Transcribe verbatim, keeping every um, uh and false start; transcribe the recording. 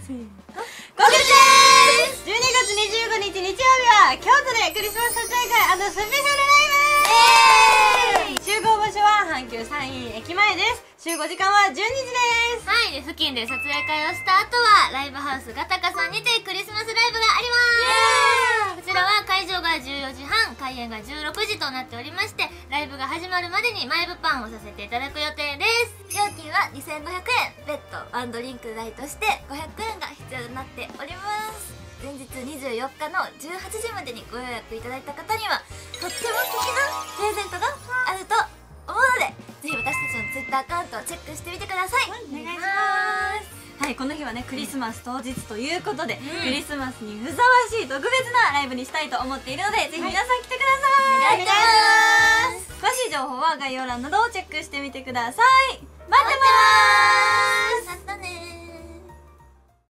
せーの、告知です。じゅうにがつにじゅうごにち日曜日は京都でクリスマス撮影会&スペシャルライブ。集合場所は阪急山陰駅前です。集合時間はじゅうにじです。 はい、付近で撮影会をした後はライブハウスガタカさんにてクリスマスライブがあります。こちらは会場がじゅうよじはん、開演がじゅうろくじとなっておりまして、ライブが始まるまでに前物販をさせていただく予定です。 料金はにせんごひゃくえん、ベッドワンドリンク代としてごひゃくえんが必要になっております。前日にじゅうよっかのじゅうはちじまでにご予約いただいた方にはとっても素敵なプレゼントがあると思うので、ぜひ私たちのツイッターアカウントをチェックしてみてください。 お願いします。はい、この日はねクリスマス当日ということで、うん、クリスマスにふさわしい特別なライブにしたいと思っているので、ぜひ皆さん来てください。お願いします。詳しい情報は概要欄などをチェックしてみてください。待ってまーす。